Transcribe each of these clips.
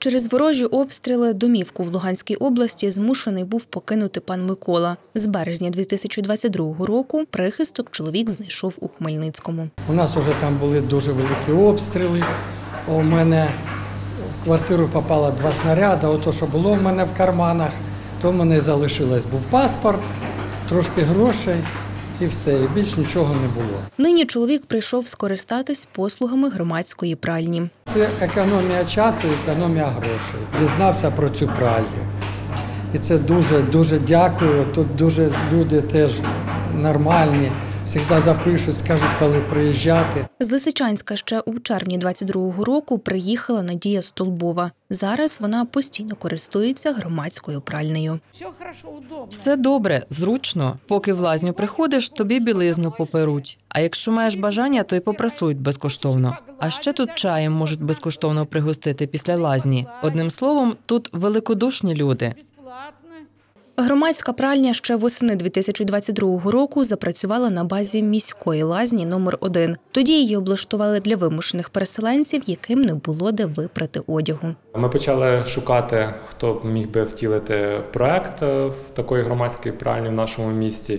Через ворожі обстріли домівку в Луганській області змушений був покинути пан Микола. З березня 2022 року прихисток чоловік знайшов у Хмельницькому. У нас вже там були дуже великі обстріли. У мене в квартиру попало 2 снаряди. Ото, що було в мене в карманах, то в мене залишилось. Був паспорт, трошки грошей. І все, і більш нічого не було. Нині чоловік прийшов скористатись послугами громадської пральні. Це економія часу, економія грошей. Дізнався про цю пральню. І це дуже дякую. Тут дуже люди теж нормальні. Завжди запишуть, скажуть, коли приїжджати. З Лисичанська ще у червні 22-го року приїхала Надія Столбова. Зараз вона постійно користується громадською пральнею. Все добре, зручно. Поки в лазню приходиш, тобі білизну поперуть. А якщо маєш бажання, то й попрасують безкоштовно. А ще тут чаєм можуть безкоштовно пригостити після лазні. Одним словом, тут великодушні люди. Громадська пральня ще восени 2022 року запрацювала на базі міської лазні номер 1. Тоді її облаштували для вимушених переселенців, яким не було де випрати одягу. Ми почали шукати, хто б міг би втілити проект такої громадської пральні в нашому місті.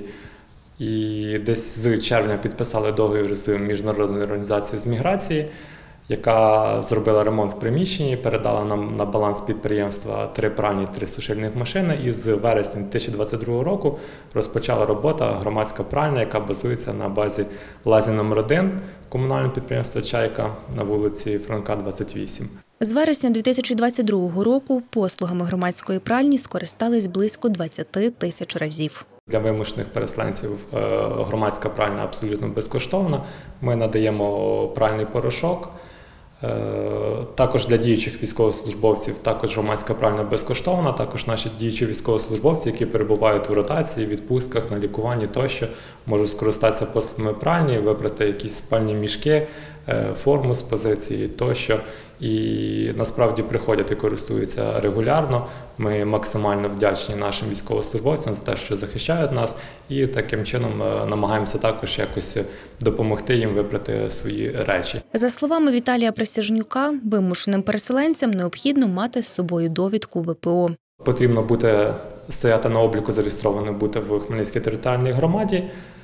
І десь з червня підписали договір з Міжнародною організацією з міграції, яка зробила ремонт в приміщенні, передала нам на баланс підприємства 3 пральні, 3 сушильних машини. І з вересня 2022 року розпочала робота громадська пральня, яка базується на базі лазні номер 1 комунального підприємства «Чайка» на вулиці Франка, 28. З вересня 2022 року послугами громадської пральні скористались близько 20 тисяч разів. Для вимушених переселенців громадська пральня абсолютно безкоштовна. Ми надаємо пральний порошок. Також для діючих військовослужбовців також громадська пральня безкоштовна. Також наші діючі військовослужбовці, які перебувають в ротації, відпустках, на лікуванні тощо, можуть скористатися послугами пральні, вибрати якісь спальні мішки, форму з позиції тощо. І насправді приходять і користуються регулярно. Ми максимально вдячні нашим військовослужбовцям за те, що захищають нас, і таким чином намагаємося також якось допомогти їм вибрати свої речі. За словами Віталія Присяжнюка, вимушеним переселенцям необхідно мати з собою довідку ВПО. Потрібно стояти на обліку, зареєстрованим бути в Хмельницькій територіальній громаді.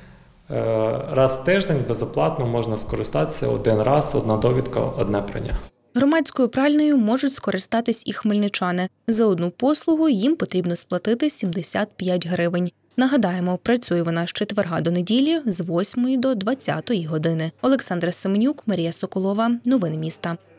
Раз в тиждень безоплатно можна скористатися 1 раз, 1 довідка, 1 прання. Громадською пральнею можуть скористатись і хмельничани. За одну послугу їм потрібно сплатити 75 гривень. Нагадаємо, працює вона з четверга до неділі з 8 до 20 години. Олександра Семенюк, Марія Соколова. Новини міста.